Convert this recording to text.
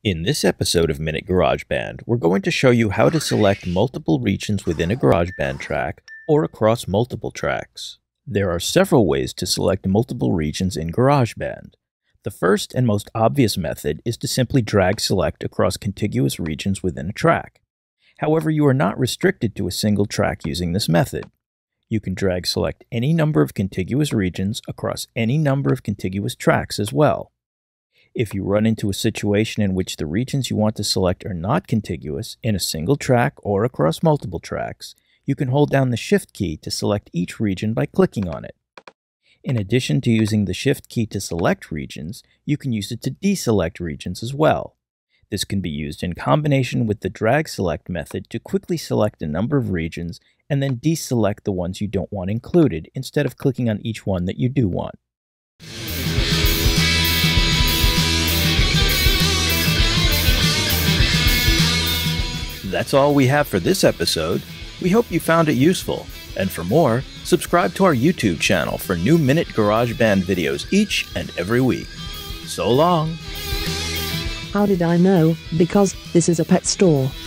In this episode of Minute GarageBand, we're going to show you how to select multiple regions within a GarageBand track or across multiple tracks. There are several ways to select multiple regions in GarageBand. The first and most obvious method is to simply drag select across contiguous regions within a track. However, you are not restricted to a single track using this method. You can drag select any number of contiguous regions across any number of contiguous tracks as well. If you run into a situation in which the regions you want to select are not contiguous in a single track or across multiple tracks, you can hold down the Shift key to select each region by clicking on it. In addition to using the Shift key to select regions, you can use it to deselect regions as well. This can be used in combination with the drag select method to quickly select a number of regions and then deselect the ones you don't want included instead of clicking on each one that you do want. That's all we have for this episode. We hope you found it useful. And for more, subscribe to our YouTube channel for new Minute GarageBand videos each and every week. So long! How did I know? Because this is a pet store.